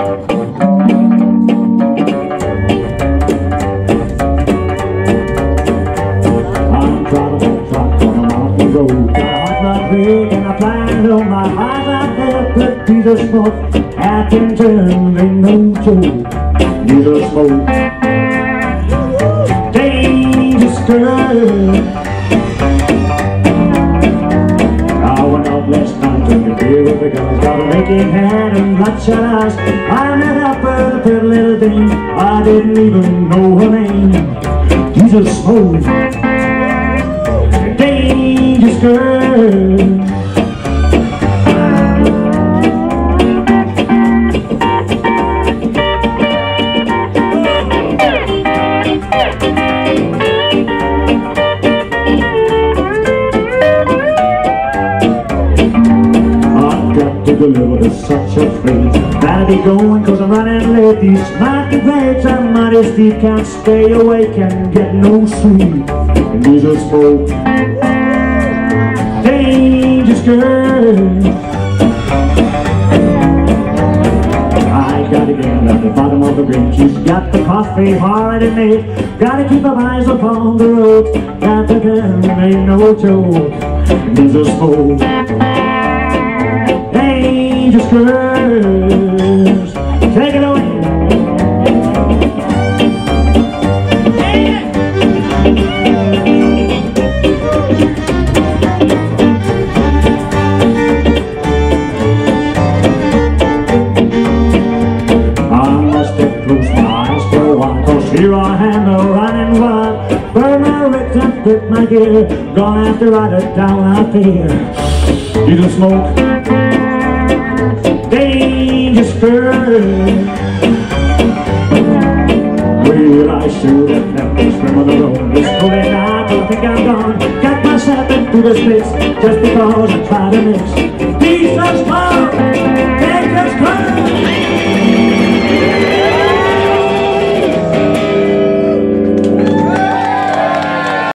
road. Got a hot rod rig and I find on my eyes out there, put piece of smoke. I can turn, ain't no joke. Piece of smoke. Dangerous girl. I went out last night, drinking a beer with the guys. Got a naked hand and bloodshot eyes. I met up with a pretty little thing. I didn't even know her name. Piece of smoke. Dangerous girl. To deliver to such a freight. Gotta be going cause I'm running late. These mighty grapes are mighty steep. Can't stay awake and get no sleep. And these are smoke. Dangerous girl. I gotta get at the bottom of the range. She's got the coffee already made. Gotta keep her eyes upon the road. Got the girl, ain't no joke. And these are smoke. Dangerous girls, take it away. I must have closed my eyes for a while, cause here I am a running wild. Burn my wrist and quit my gear. Gonna have to ride it down out there. You just smoke. Dangerous girl. Well, I should have left this rim of the road. This cold night, I think I'm gone. Got myself into this place just because I tried to miss. Piece of